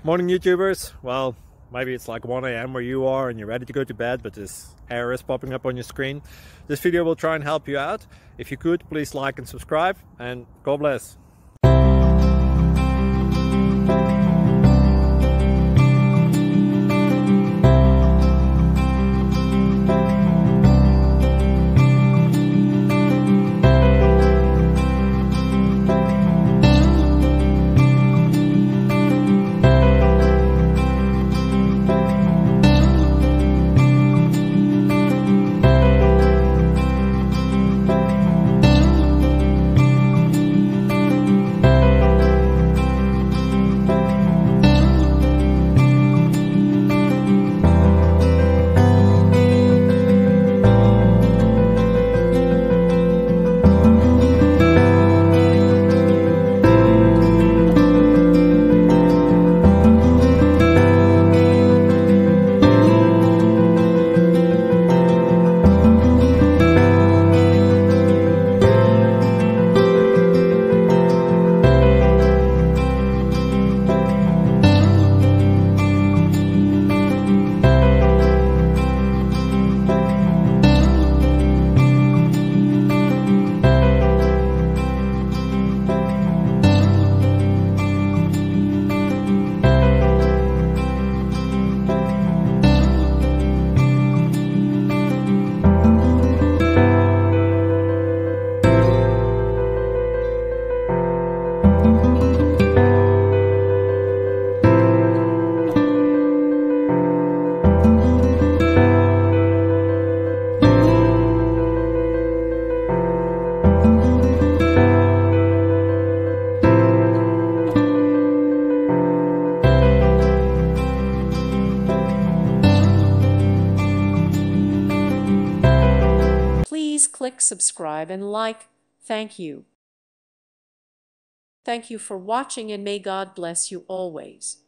Morning YouTubers. Well, maybe it's like 1 a.m. where you are and you're ready to go to bed, but this error is popping up on your screen. This video will try and help you out. If you could, please like and subscribe, and God bless. Please click subscribe and like. Thank you. Thank you for watching, and may God bless you always.